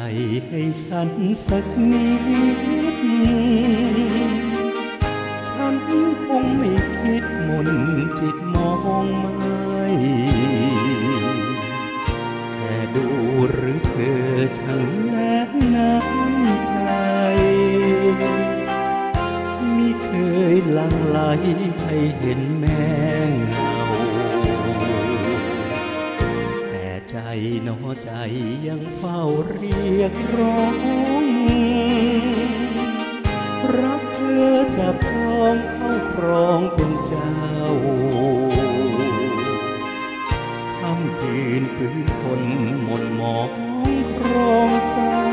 ให้ฉันสักนิดฉันคงไม่คิดมนจิตมองไม่แต่ดูหรือเธอช่างแน่น้ำใจมิเคยหลั่งไหลให้เห็นแม่เงาแต่ใจหนอใจยังเฝ้าเรียกร้องรักเธอจับจองเข้าครองเป็นเจ้าค่ำคืนฝืนคนหม่นหมองครองเศร้า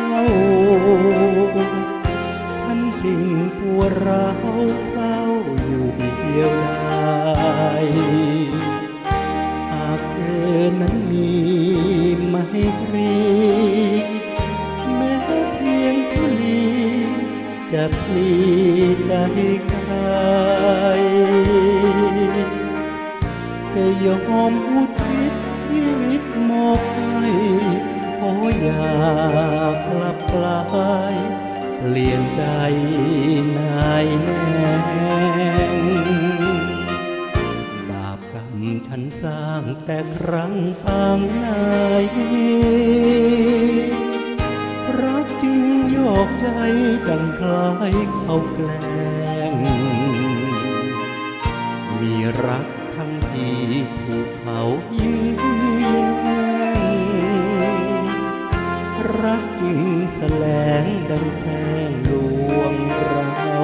ฉันจึงปวดร้าวเศร้าอยู่เดียวดายหากเธอนั้นมีไมตรีแม้เพียงพลีจะพลีใจกายจะยอมอุทิศชีวิตมอบให้ขออย่ากลับกลายเปลี่ยนใจนายแน่บาปกรรมฉันสร้างแต่ครั้งปางไหนรักจริงโยกใจดังคล้ายเขาแกล้งมีรักทั้งที่ถูกเขายื้อแย่งรักจริงแสลงดังแสงลวงเรา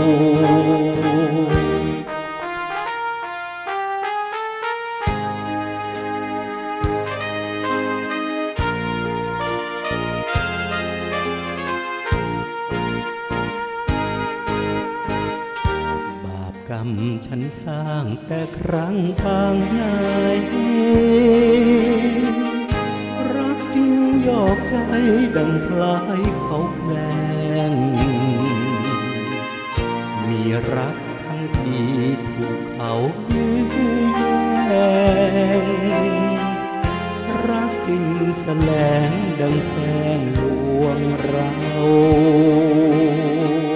กรรมฉันสร้างแต่ครั้งปางไหนรักจริงหยอกใจดังคล้ายเขาแกล้งมีรักทั้งที่ถูกเขายื้อแย่งรักจริงแสลงดังแสงลวงเรา